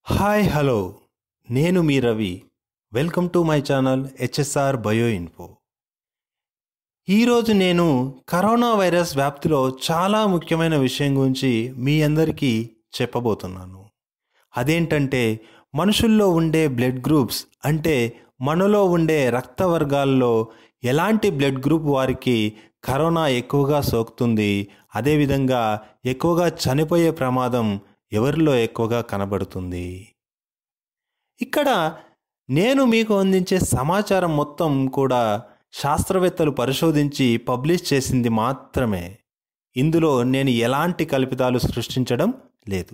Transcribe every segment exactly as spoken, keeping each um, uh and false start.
Hi hello నేను మీ Ravi. Welcome to my channel HSR bio info. ఈరోజు నేను కరోనా వైరస్ వ్యాప్తిలో చాలా ముఖ్యమైన విషయం గురించి మీ అందరికీ చెప్పబోతున్నాను. అదేంటంటే మనుషుల్లో ఉండే బ్లడ్ గ్రూప్స్, అంటే మనలో ఉండే రక్త వర్గాల్లో ఎలాంటి బ్లడ్ గ్రూప్ వారికి కరోనా ఎక్కువగా సోకుతుంది, అదేవిధంగా ఎక్కువగా చనిపోయే ప్రమాదం ఎవరిలో ఎక్కువగా కనబడుతుంది. ఇక్కడ నేను మీకు అందించే సమాచారం మొత్తం కూడా శాస్త్రవేత్తలు పరిశోధించి పబ్లిష్ చేసింది మాత్రమే. ఇందులో నేను ఎలాంటి కల్పితాలు సృష్టించడం లేదు.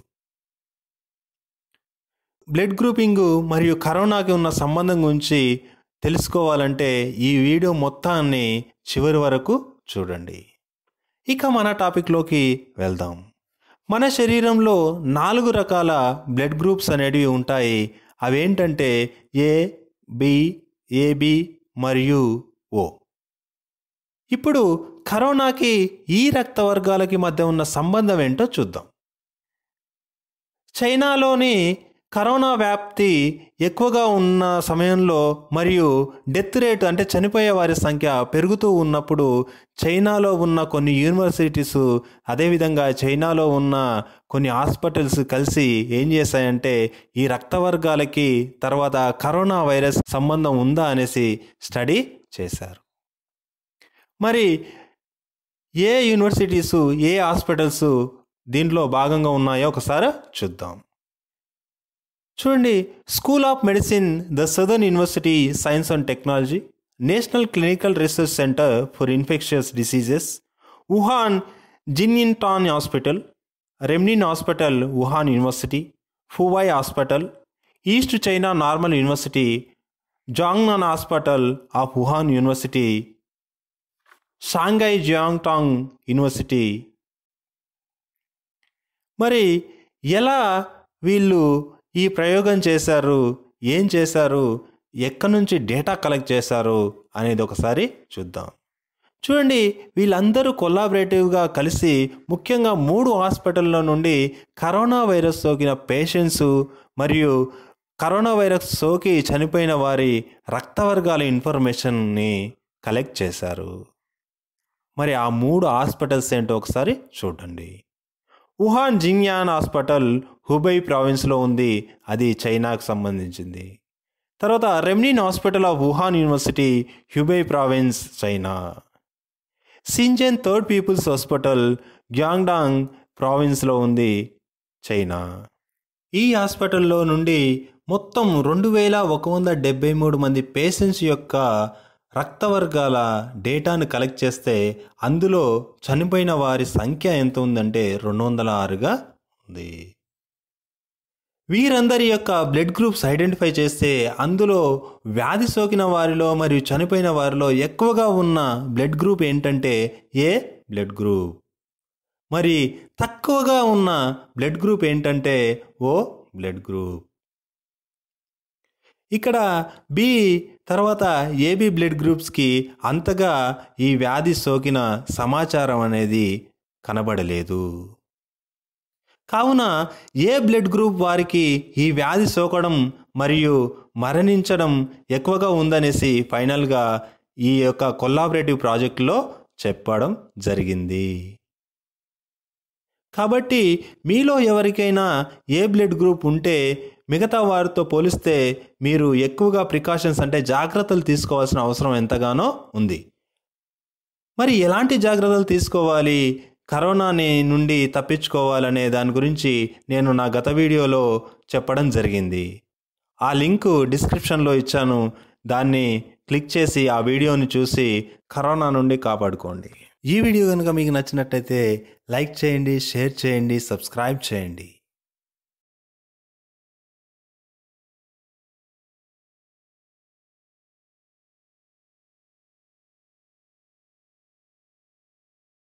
బ్లడ్ గ్రూపింగ్ మరియు కరోనాకి ఉన్న సంబంధం గురించి తెలుసుకోవాలంటే ఈ వీడియో మొత్తాన్ని చివరి వరకు చూడండి. ఇక మన టాపిక్లోకి వెళ్దాం. మన శరీరంలో నాలుగు రకాల బ్లడ్ గ్రూప్స్ అనేవి ఉంటాయి. అవేంటంటే ఏ, బి, ఏబి మరియు ఓ. ఇప్పుడు కరోనాకి ఈ రక్త వర్గాలకి మధ్య ఉన్న సంబంధం ఏంటో చూద్దాం. చైనాలోని కరోనా వ్యాప్తి ఎక్కువగా ఉన్న సమయంలో మరియు డెత్ రేట్ అంటే చనిపోయే వారి సంఖ్య పెరుగుతూ ఉన్నప్పుడు చైనాలో ఉన్న కొన్ని యూనివర్సిటీస్, అదేవిధంగా చైనాలో ఉన్న కొన్ని హాస్పిటల్స్ కలిసి ఏం చేశాయంటే ఈ రక్త వర్గాలకి తర్వాత కరోనా వైరస్ సంబంధం ఉందా అనేసి స్టడీ చేశారు. మరి ఏ యూనివర్సిటీసు, ఏ హాస్పిటల్స్ దీంట్లో భాగంగా ఉన్నాయో ఒకసారి చూద్దాం. చూడండి, school of medicine, the southern university science and technology, national clinical research center for infectious diseases, Wuhan Jinyintan hospital, Renmin hospital Wuhan university, Fuwai hospital, east China normal university, Zhongnan hospital of Wuhan university, Shanghai Jiaotong university. మరి ఎలా వీళ్ళు ఈ ప్రయోగం చేశారు, ఏం చేశారు, ఎక్కడి నుంచి డేటా కలెక్ట్ చేశారు అనేది ఒకసారి చూద్దాం. చూడండి, వీళ్ళందరూ కొలాబరేటివ్గా కలిసి ముఖ్యంగా మూడు హాస్పిటల్లో నుండి కరోనా వైరస్ సోకిన పేషెంట్స్ మరియు కరోనా వైరస్ సోకి చనిపోయిన వారి రక్త వర్గాల ఇన్ఫర్మేషన్ని కలెక్ట్ చేశారు. మరి ఆ మూడు హాస్పిటల్స్ ఏంటో ఒకసారి చూడండి. వుహాన్ జిన్యాన్ హాస్పిటల్ హుబై ప్రావిన్స్లో ఉంది, అది చైనాకు సంబంధించింది. తర్వాత Renmin hospital of Wuhan university, Hubei province, China. Shenzhen third people's hospital Guangdong ప్రావిన్స్లో ఉంది, చైనా. ఈ హాస్పిటల్లో నుండి మొత్తం రెండు వేల ఒక వంద డెబ్బై మూడు మంది పేషెంట్స్ యొక్క రక్త వర్గాల డేటాను కలెక్ట్ చేస్తే అందులో చనిపోయిన వారి సంఖ్య ఎంత ఉందంటే రెండు వందల ఆరుగా ఉంది. వీరందరి యొక్క బ్లడ్ గ్రూప్స్ ఐడెంటిఫై చేస్తే అందులో వ్యాధి సోకిన వారిలో మరియు చనిపోయిన వారిలో ఎక్కువగా ఉన్న బ్లడ్ గ్రూప్ ఏంటంటే ఏ బ్లడ్ గ్రూప్. మరి తక్కువగా ఉన్న బ్లడ్ గ్రూప్ ఏంటంటే ఓ బ్లడ్ గ్రూప్. ఇక్కడ బి తర్వాత ఏబి బ్లడ్ గ్రూప్స్కి అంతగా ఈ వ్యాధి సోకిన సమాచారం అనేది కనబడలేదు. కావున ఏ బ్లడ్ గ్రూప్ వారికి ఈ వ్యాధి సోకడం మరియు మరణించడం ఎక్కువగా ఉందనేసి ఫైనల్గా ఈ యొక్క కొలాబరేటివ్ ప్రాజెక్టులో చెప్పడం జరిగింది. కాబట్టి మీలో ఎవరికైనా ఏ బ్లడ్ గ్రూప్ ఉంటే మిగతా వారితో పోలిస్తే మీరు ఎక్కువగా ప్రికాషన్స్ అంటే జాగ్రత్తలు తీసుకోవాల్సిన అవసరం ఎంతగానో ఉంది. మరి ఎలాంటి జాగ్రత్తలు తీసుకోవాలి, కరోనాని నుండి తప్పించుకోవాలనే దాని గురించి నేను నా గత వీడియోలో చెప్పడం జరిగింది. ఆ లింక్ డిస్క్రిప్షన్లో ఇచ్చాను. దాన్ని క్లిక్ చేసి ఆ వీడియోని చూసి కరోనా నుండి కాపాడుకోండి. ఈ వీడియో కనుక మీకు నచ్చినట్టయితే లైక్ చేయండి, షేర్ చేయండి, సబ్స్క్రైబ్ చేయండి.